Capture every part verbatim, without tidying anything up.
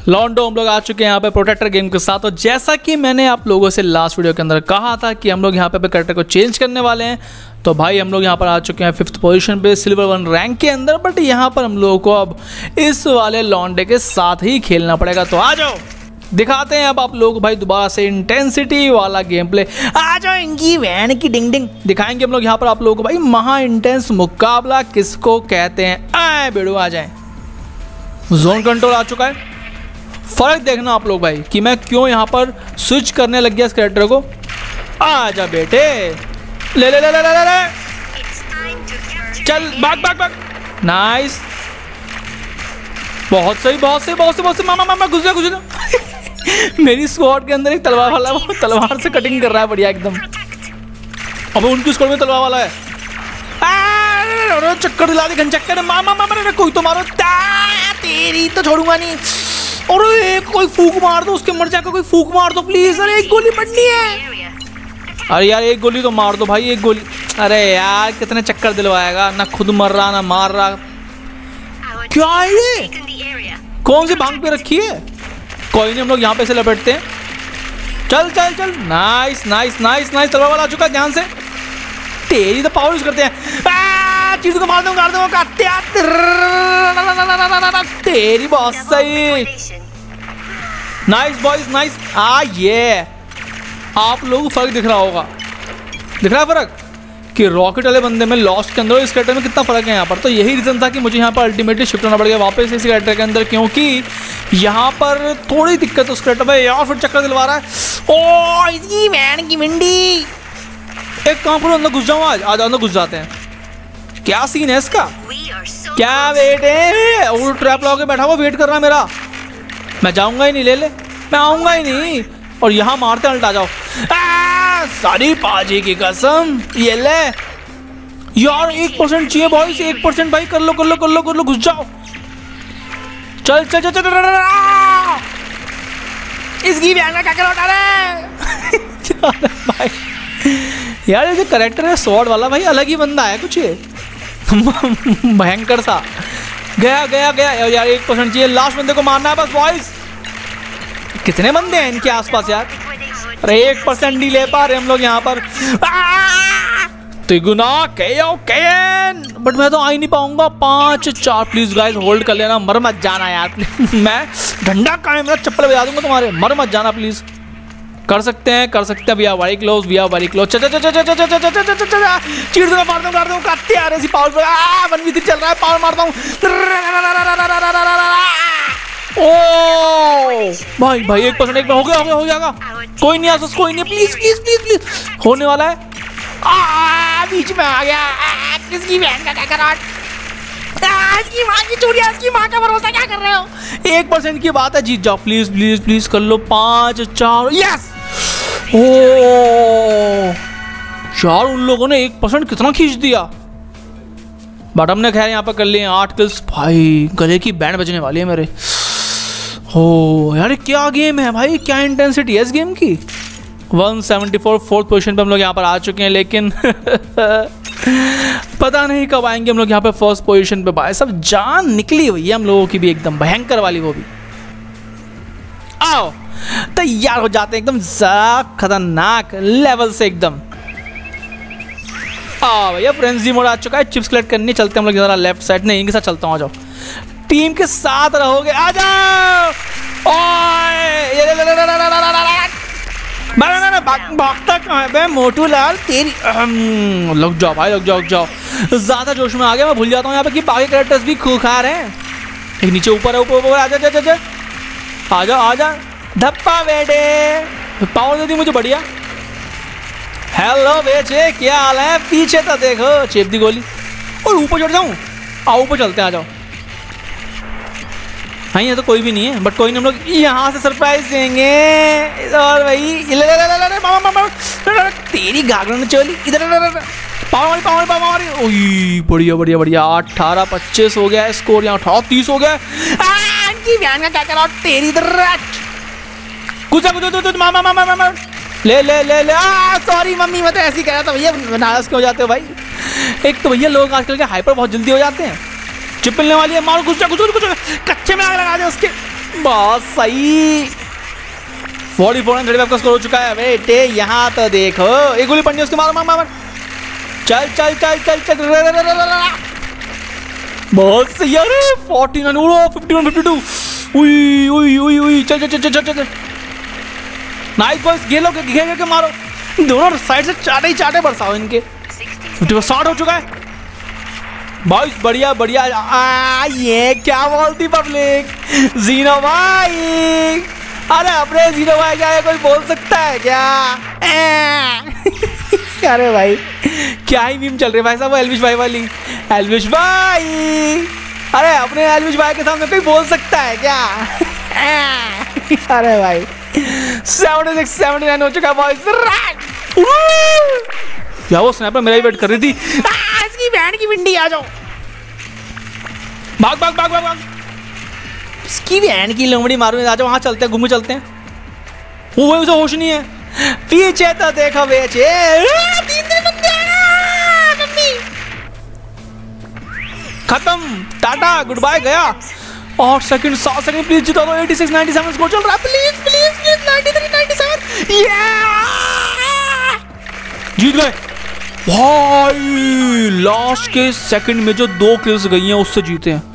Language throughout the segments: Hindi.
लॉन्डो हम लोग आ चुके हैं यहाँ पे प्रोटेक्टर गेम के साथ। और जैसा कि मैंने आप लोगों से लास्ट वीडियो के अंदर कहा था कि हम लोग यहाँ पे कैरेक्टर को चेंज करने वाले हैं, तो भाई हम लोग यहाँ पर आ चुके हैं फिफ्थ पोजीशन पे सिल्वर वन रैंक के अंदर। बट यहाँ पर हम लोगों को अब इस वाले लॉन्डे के साथ ही खेलना पड़ेगा। तो आ जाओ दिखाते हैं अब आप लोग भाई दोबारा से इंटेंसिटी वाला गेम प्ले। आ जाओ इनकी वैन की डिंग डिंग दिखाएंगे हम लोग यहाँ पर आप लोगों को भाई महा इंटेंस मुकाबला किसको कहते हैं। आए बेड़ू आ जाए। जोन कंट्रोल आ चुका है। फर्क देखना आप लोग भाई कि मैं क्यों यहाँ पर स्विच करने लग गया इस कैरेक्टर को। आ जा बेटे ले ले ले ले ले ले चल भाग भाग भाग। नाइस बहुत सही बहुत सही बहुत सही बहुत सही। मामा मामा घुस गया घुस गया। मेरी स्क्वाड के अंदर एक तलवार वाला वो तलवार से कटिंग कर रहा है बढ़िया एकदम। अब उनकी स्क्वाड में तलवार वाला है। चक्कर दिला दी घन चक्कर। मामा मामा कोई तो मारो तेरी तो छोड़ूंगा नहीं। और एक कोई फूक मार दो उसके मर जाकर कोई फूक मार दो प्लीज। अरे एक गोली पड़नी है। अरे यार एक गोली तो मार दो भाई एक गोली। अरे यार कितने चक्कर दिलवाएगा ना खुद मर रहा ना मार रहा। क्या है ये कौन सी भांग पे रखी है। कोई नहीं हम लोग यहाँ पे से लपेटते हैं। चल चल चल नाइस नाइस नाइस नाइस। तलवार वाला आ चुका है ध्यान से। तेरी तो पावर यूज करते हैं। चीज को मार दूंगा मार दूंगा तेरी बहुत सही। Nice boys nice. आ ये आप लोगों को फर्क दिख रहा होगा। दिख रहा है फर्क कि रॉकेट वाले बंदे में लॉस्ट के अंदर इस कैरेक्टर में कितना फर्क है यहाँ पर। तो यही रीजन था कि मुझे यहाँ पर अल्टीमेटली शिफ्ट होना पड़ गया वापस इस कैरेक्टर के अंदर, क्योंकि यहाँ पर थोड़ी दिक्कत उस कैरेक्टर में यार फिर चक्कर दिलवा रहा है। ओ इसकी वैन की मिंडी। एक काम करो अंदर घुस जाओ। आज आज अंदर घुस जाते हैं। क्या सीन है इसका। क्या वेट है वो ट्रैप लगा के बैठा हुआ वेट कर रहा है मेरा। मैं जाऊंगा ही नहीं ले ले मैं आऊंगा ही नहीं। और यहाँ मारते अल्ट आ जाओ। सारी पाजी की कसम ये ले यार। एक परसेंट चाहिए बॉयज एक परसेंट भाई। कर लो कर लो कर लो कर लो घुस जाओ। चल चल चल चल इसकी वैन में क्या कर उठा रहे भाई। यार ये जो कैरेक्टर है स्वॉर्ड वाला भाई अलग ही बंदा है कुछ ये भयंकर सा। गया गया गया यार एक परसेंट चाहिए। लास्ट बंदे को मारना है बस बॉयज। कितने बंदे हैं इनके आसपास यार। अरे एक परसेंट नहीं ले पा रहे हम लोग यहाँ पर। तिगुना कैन बट मैं तो आ ही नहीं पाऊंगा। पाँच चार प्लीज गाइस होल्ड कर लेना। मर मत जाना यार मैं डंडा का मेरा चप्पल बजा दूंगा तुम्हारे। मर मत जाना प्लीज। कर सकते हैं कर सकते हैं। We are very close we are very close. चल चल चल चल चल चल चल चल चल चल चीड़ दूंगा मार दूंगा मार दूंगा। काटते यार ऐसी पावर आ वन वी थ्री चल रहा है। पावर मारता हूँ। ओ भाई भाई एक परसेंट एक हो गया हो गया हो गया। कोई नहीं आसपास कोई नहीं प्लीज प्लीज प्लीज प्लीज होने वाला है। आ बीच में आ गया। किसकी बहन का क्या करा। की माँ की चूड़िया की माँ का भरोसा क्या कर रहे हो। एक परसेंट की बात है जीत जाओ प्लीज प्लीज प्लीज कर लो। पाँच चार यस। ओ यार उन लोगों ने एक परसेंट कितना खींच दिया। बट हमने खैर यहाँ पर कर लिए आठ किल्स। भाई गले की बैंड बजने वाली है मेरे। हो यार क्या गेम है भाई। क्या इंटेंसिटी है इस गेम की। One seventy four fourth position पे हम लोग यहाँ पर आ चुके हैं। लेकिन पता नहीं कब आएंगे हम लोग यहाँ पे फर्स्ट पोजीशन पे। भाई सब जान निकली हुई है हम लोगों की भी एकदम भयंकर वाली वो भी। आओ तैयार हो जाते हैं एकदम खतरनाक लेवल से एकदम। आ भैया फ्रेंजी मोड आ चुका है। चिप्स कलेक्ट करनी चलते हम लोग जरा लेफ्ट साइड। नहीं इनके साथ चलता हूँ। आ जाओ टीम के साथ रहोगे आ जाओ। भागता कहाँ है बे मोटू लाल तेरी। लग जाओ भाई लग जाओ लग जाओ। ज्यादा जोश में आ गया मैं भूल जाता हूँ यहाँ पे कि बाकी कैरेक्टर्स भी खूंखार हैं। एक नीचे ऊपर है ऊपर ऊपर आ जा जा जा आ जा आ जा धप्पा बेटे। पावर दे दी मुझे बढ़िया। हेलो बेचे क्या हाल है। पीछे तो देखो चेप दी गोली। और ऊपर चढ़ जाऊँ। आओ ऊपर चलते हैं आ जाओ। हाँ ये तो कोई भी नहीं है बट कोई नहीं हम लोग यहाँ से सरप्राइज देंगे। और भाई तेरी घाघरा ने चोली इधर पावर पावर पावर। ओई बढ़िया बढ़िया बढ़िया। अठारह पच्चीस हो गया स्कोर। यहाँ अठारह तीस हो गया। क्या करा तेरी कुछ कुछ मामा मामा मामा ले ले ले ले। सॉरी मम्मी मैं तो ऐसे ही कह रहा था भैया नाराज क्यों हो जाते हो भाई। एक तो भैया लोग आजकल के हाइपर बहुत जल्दी हो जाते हैं। चिप मिलने वाली है। मारो कुछ कुछ कुछ कच्चे में आग लगा दे उसके। बहुत सही। फोर्टी फोर थर्टी फाइव का स्कोर हो चुका है बेटे। यहाँ तो देखो, एक गोली पड़नी है उसके, मारो मार मार। चल चल चल चल चल, बहुत सही। अरे forty nine, fifty one fifty two. उई उई उई उई, चल चल चल चल चल। नाइस बॉयज, घेर लो, घेर के मारो। दोनों साइड से चाटे ही चाटे बरसाओ इनके। साठ हो चुका है बॉयज, बढ़िया बढ़िया। आ, ये क्या बोलती पब्लिक, जीनो भाई। अरे अपने जीनो भाई क्या है, कोई बोल सकता है क्या? अरे भाई क्या ही मीम चल रहे भाई साहब, एल्विश भाई वाली। एल्विश भाई, अरे अपने एल्विश भाई के सामने कोई बोल सकता है क्या? अरे भाई सेवेंटी सिक्स सेवेंटी नाइन हो चुका है बॉयज। क्या वो स्नैपर मेरा ही वेट कर रही थी। आ, इसकी बहन की भिंडी, आ जाओ। भाग भाग भाग भाग भाग। इसकी बहन की लोमड़ी मारू, आ जाओ। वहाँ चलते हैं, घूमे चलते हैं। वो उसे होश नहीं है। पीछे तो देखो बेचे, खत्म, टाटा गुड बाय, गया। आठ सेकंड, सात सेकंड, प्लीज जिता दो। Eighty six ninety seven score चल रहा है, please please please. Ninety three ninety seven, जीत गए भाई। लास्ट के सेकंड में जो दो किल्स गई हैं उससे जीते हैं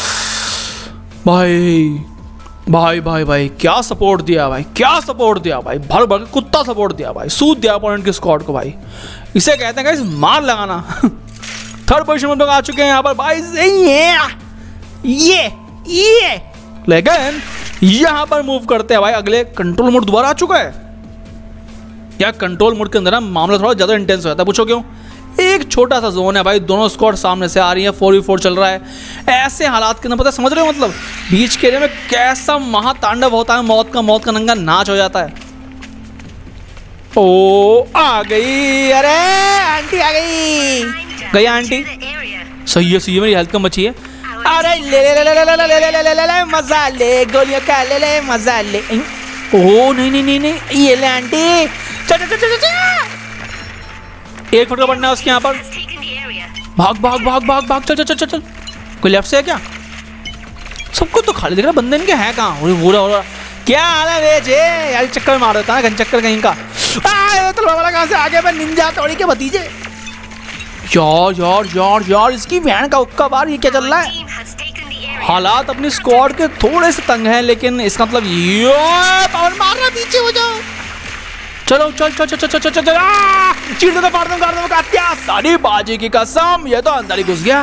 भाई। भाई भाई भाई क्या सपोर्ट दिया भाई, क्या सपोर्ट दिया भाई, भर भर कुत्ता सपोर्ट दिया भाई, सूद दिया अपोनेंट के स्क्वाड को भाई। इसे कहते हैं गाइस मार लगाना। थर्ड पोजीशन में लोग आ चुके हैं यहाँ पर भाई। ये ये ये लेकिन यहाँ पर मूव करते हैं भाई। अगले कंट्रोल मोड दोबारा आ चुका है। यार कंट्रोल मोड के अंदर ना मामला थोड़ा ज्यादा इंटेंस हो जाता है, पूछो क्यों? एक छोटा सा जोन है भाई, दोनों स्क्वाड सामने से आ रही है, फोर वी फोर चल रहा है। ऐसे हालात के अंदर पता समझ रहे हो मतलब बीच के एरिया में कैसा महातांडव होता है, मौत का मौत का नंगा नाच हो जाता है। ओ आ गई, अरे आंटी आ गई, गई आंटी। सही है सही है, मेरी हेल्थ कम बची है। अरे ले ले ले ले ले ले ले ले ले ले ले मजा ले, गोलियों का ले ले मजा ले। ओ नहीं नहीं नहीं नहीं, ये ले आंटी। चल चल चल चल, एक फुट का बढ़ना है उसके यहाँ पर। भाग भाग भाग भाग भाग, चल चल चल चल। कोई लेफ्ट से है क्या? सबको तो खाली दिख रहा, बंदे इनके हैं कहाँ? हो रहा हो रहा क्या हाल है वे जे? यार चक्कर मार देता है, घन चक्कर कहीं का। तलवार वाला कहाँ से आगे? मैं निंजा तोड़ी के भतीजे। यार यार यार यार इसकी बहन का उक्का बार, ये क्या चल रहा है? हालात अपनी स्क्वाड के थोड़े से तंग हैं, लेकिन इसका मतलब ये पावर मार रहा, पीछे हो जाओ। चलो चल चल चल चल चल चल चल। चीड़ दो, फाड़ दो, गाड़ दो, काटिया। सारी बाजी की कसम, ये तो अंदर ही घुस गया।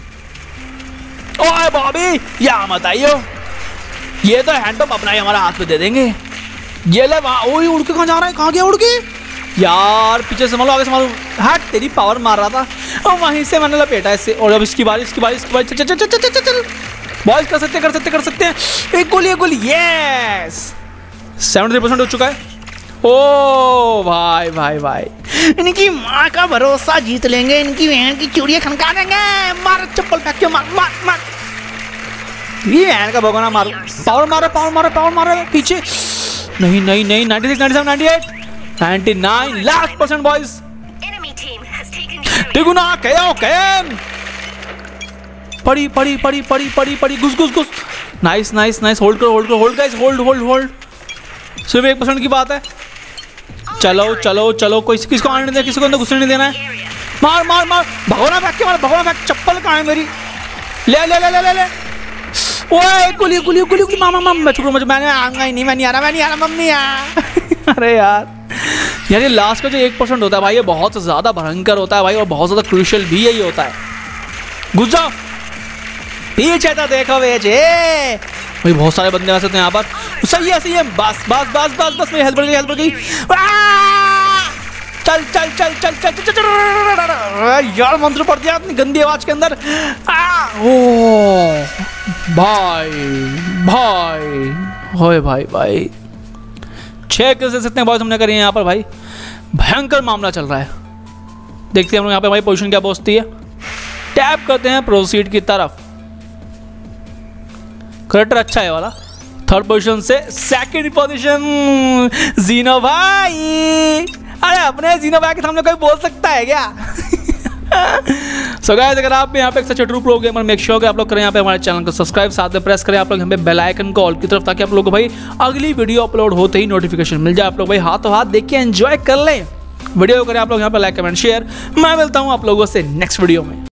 ओए बॉबी यहाँ मत आइयो, ये तो हैंड पंप अपना ही हमारा हाथ में दे देंगे। ये ले वहाँ, ओए उड़ के कहाँ जा रहा है? कहाँ गया उड़ के? यार पीछे से मालूम, आगे से मालूम। हट, तेरी पावर मार रहा था और वहीं से मैंने लपेटा इससे। और अब इसकी बारी, इसकी बारी, इसकी बारी। चल चल चल चल चल चल। बॉयज कर सकते कर सकते कर सकते हैं। एक गोली, एक गोली, यस। सेवेंटी थ्री परसेंट हो चुका है। ओ भाई भाई भाई, इनकी माँ का भरोसा जीत लेंगे, इनकी बहन की चूड़ियाँ खनका देंगे। मार चप्पल फेंक के मार मार मार। ये बहन का भगवाना मारो, पावर मारो पावर मारो पावर मारो। पीछे नहीं नहीं नहीं, ninety six ninety seven ninety eight ninety nine last percent boys. तिगुना केओ केन पड़ी पड़ी पड़ी पड़ी पड़ी पड़ी, घुस घुस घुस। नाइस नाइस नाइस, होल्ड करो होल्ड करो, hold guys, hold hold hold. सिर्फ एक परसेंट की बात है। चलो चलो चलो, कोई किसको आने नहीं देना, किसी को अंदर घुसने नहीं देना है। मार मार मार, भगवाना फेंक के मार, भगवाना फेंक। चप्पल कहाँ है मेरी? ले ले ले ले ले ले। ओए गोली गोली गोली गोली, मामा मामा मैं छुप मुझे, मैंने आऊंगा ही नहीं, मैं नहीं आ रहा, मैं नहीं आ रहा मम्मी यार। अरे यार यार ये लास्ट का जो एक परसेंट होता है भाई, ये बहुत ज़्यादा भयंकर होता है भाई, और बहुत ज़्यादा क्रूशियल भी यही होता है। घुस जाओ, पीछे तो देखो बेचे भाई, बहुत सारे बंदे वैसे तो यहाँ पर। सही है सही है, बस बस बस बस बस, मेरी हेल्प बढ़ गई, हेल्प बढ़ गई। चल चल चल चल चल चल चल। यार मंत्र पड़ दिया अपनी गंदी आवाज के अंदर। आ, ओ भाई भाई होए भाई भाई, छह किल्स से इतने बॉयज हमने करे हैं यहाँ पर भाई। भयंकर मामला चल रहा है। देखते हैं हम लोग यहाँ पे भाई पोजीशन क्या पहुंचती है। टैप करते हैं प्रोसीड की तरफ। करेक्टर अच्छा है वाला। थर्ड पोजीशन से सेकंड पोजीशन जीनो भाई। अरे अपने जीनो भाई के सामने कोई बोल सकता है क्या? सो गाइस, अगर आप भी यहाँ पे एक सच्चे true pro gamer, make sure कि आप लोग करें यहाँ पे हमारे चैनल को सब्सक्राइब, साथ में प्रेस करें आप लोग यहाँ पे बेल आइकन को ऑल की तरफ, ताकि आप लोगों को भाई अगली वीडियो अपलोड होते ही नोटिफिकेशन मिल जाए। आप लोग भाई हाथों हाथ देख के एंजॉय कर लें वीडियो। करें आप लोग यहाँ पे लाइक कमेंट शेयर। मैं मिलता हूँ आप लोगों से नेक्स्ट वीडियो में।